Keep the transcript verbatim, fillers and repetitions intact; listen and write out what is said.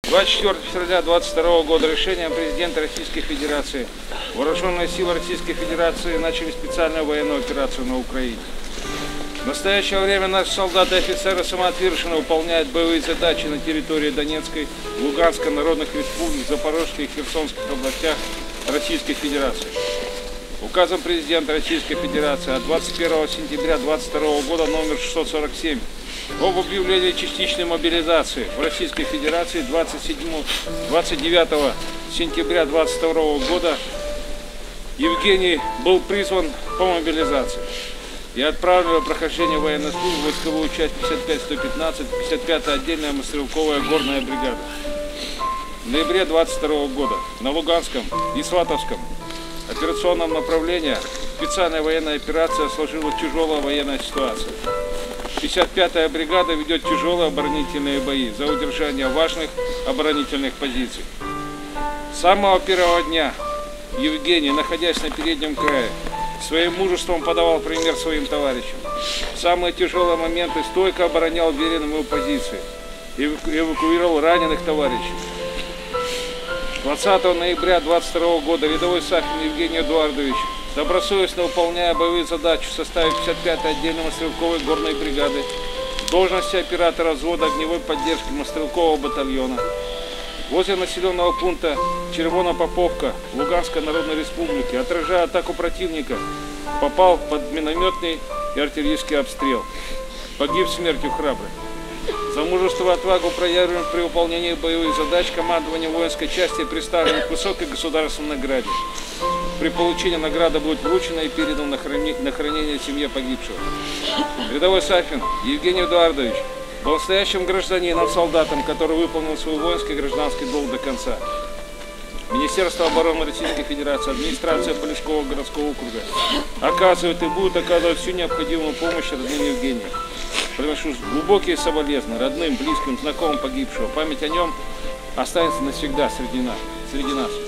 двадцать четвёртого февраля две тысячи двадцать второго года решением президента Российской Федерации Вооруженные силы Российской Федерации начали специальную военную операцию на Украине. В настоящее время наши солдаты и офицеры самоотверженно выполняют боевые задачи на территории Донецкой, Луганской народных республик, Запорожской и Херсонских областях Российской Федерации. Указом президента Российской Федерации от двадцать первого сентября две тысячи двадцать второго года номер шестьсот сорок семь об объявлении частичной мобилизации в Российской Федерации двадцать девятого сентября две тысячи двадцать второго года Евгений был призван по мобилизации и отправлен на прохождение военной службы в войсковую часть пятьдесят пять сто пятнадцать, пятьдесят пятая отдельная мотострелковая горная бригада. В ноябре две тысячи двадцать второго года на Луганском и Сватовском операционном направлении специальная военная операция сложилась тяжелая военная ситуация. пятьдесят пятая бригада ведет тяжелые оборонительные бои за удержание важных оборонительных позиций. С самого первого дня Евгений, находясь на переднем крае, своим мужеством подавал пример своим товарищам. В самые тяжелые моменты стойко оборонял веренные ему позиции и эвакуировал раненых товарищей. двадцатого ноября две тысячи двадцать второго года рядовой Сафин Евгений Эдуардович, добросовестно выполняя боевые задачи в составе пятьдесят пятой отдельной мотострелковой горной бригады, в должности оператора взвода огневой поддержки мотострелкового батальона, возле населенного пункта Червонопоповка Луганской Народной Республики, отражая атаку противника, попал под минометный и артиллерийский обстрел. Погиб смертью храбрый. За мужество и отвагу, проявленную при выполнении боевых задач, командование воинской части представлено к высокой государственной награде. При получении награда будет вручена и передана на хранение семье погибшего. Рядовой Сафин Евгений Эдуардович был настоящим гражданином, солдатом, который выполнил свой воинский и гражданский долг до конца. Министерство обороны Российской Федерации, администрация Полевского городского округа оказывает и будет оказывать всю необходимую помощь родным Евгению. Приношу глубокие соболезнования родным, близким, знакомым погибшего. Память о нем останется навсегда среди нас. Среди нас.